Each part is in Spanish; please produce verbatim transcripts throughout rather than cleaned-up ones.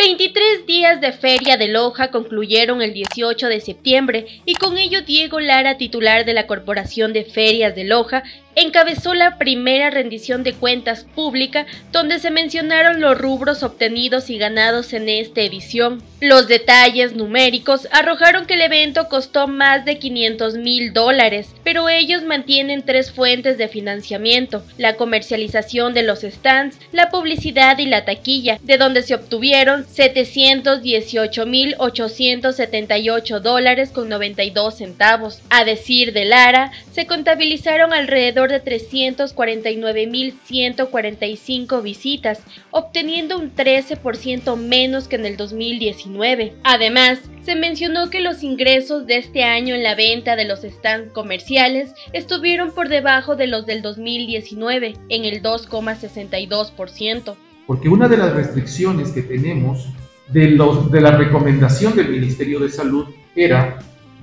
veintitrés días de Feria de Loja concluyeron el dieciocho de septiembre y con ello Diego Lara, titular de la Corporación de Ferias de Loja, encabezó la primera rendición de cuentas pública donde se mencionaron los rubros obtenidos y ganados en esta edición. Los detalles numéricos arrojaron que el evento costó más de quinientos mil dólares, pero ellos mantienen tres fuentes de financiamiento: la comercialización de los stands, la publicidad y la taquilla, de donde se obtuvieron setecientos dieciocho mil ochocientos setenta y ocho dólares con noventa y dos centavos. A decir de Lara, se contabilizaron alrededor de trescientos cuarenta y nueve mil ciento cuarenta y cinco visitas, obteniendo un trece por ciento menos que en el dos mil diecinueve. Además, se mencionó que los ingresos de este año en la venta de los stands comerciales estuvieron por debajo de los del dos mil diecinueve, en el dos coma sesenta y dos por ciento. Porque una de las restricciones que tenemos de, los, de la recomendación del Ministerio de Salud era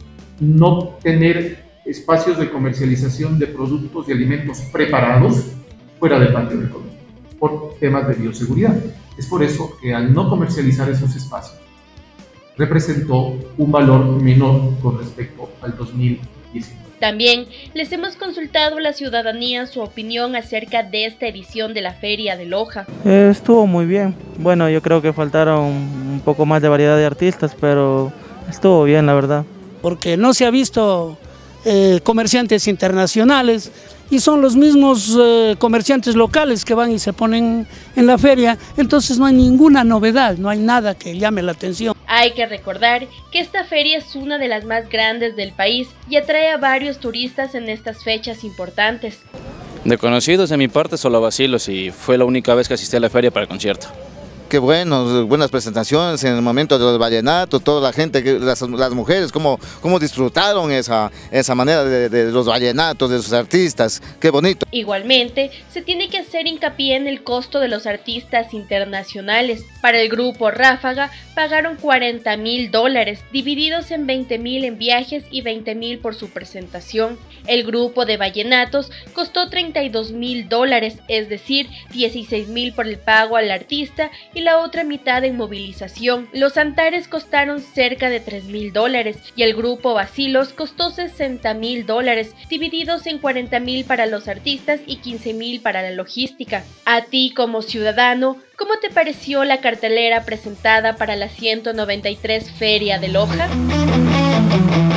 no tener espacios de comercialización de productos y alimentos preparados fuera del patio del colegio, por temas de bioseguridad. Es por eso que al no comercializar esos espacios, representó un valor menor con respecto al dos mil diecinueve. También les hemos consultado a la ciudadanía su opinión acerca de esta edición de la Feria de Loja. Eh, estuvo muy bien. Bueno, yo creo que faltaron un poco más de variedad de artistas, pero estuvo bien, la verdad. Porque no se ha visto eh, comerciantes internacionales y son los mismos eh, comerciantes locales que van y se ponen en la feria, entonces no hay ninguna novedad, no hay nada que llame la atención. Hay que recordar que esta feria es una de las más grandes del país y atrae a varios turistas en estas fechas importantes. De conocidos de mi parte solo Bacilos, y fue la única vez que asistí a la feria para el concierto. Qué bueno, buenas presentaciones en el momento de los vallenatos, toda la gente, las, las mujeres, cómo, cómo disfrutaron esa, esa manera de, de los vallenatos, de sus artistas, qué bonito. Igualmente, se tiene que hacer hincapié en el costo de los artistas internacionales. Para el grupo Ráfaga pagaron cuarenta mil dólares, divididos en veinte mil en viajes y veinte mil por su presentación. El grupo de vallenatos costó treinta y dos mil dólares, es decir, dieciséis mil por el pago al artista y la otra mitad en movilización. Los Antares costaron cerca de tres mil dólares y el grupo Bacilos costó sesenta mil dólares, divididos en cuarenta mil para los artistas y quince mil para la logística. A ti como ciudadano, ¿cómo te pareció la cartelera presentada para la ciento noventa y tres Feria de Loja?